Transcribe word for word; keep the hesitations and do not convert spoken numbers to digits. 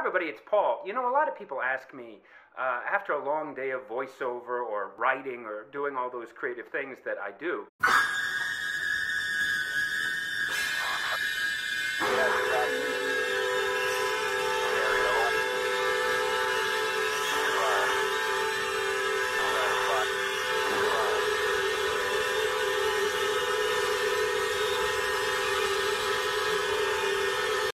everybody, it's Paul. You know, a lot of people ask me, uh, after a long day of voiceover or writing or doing all those creative things that I do. Yeah,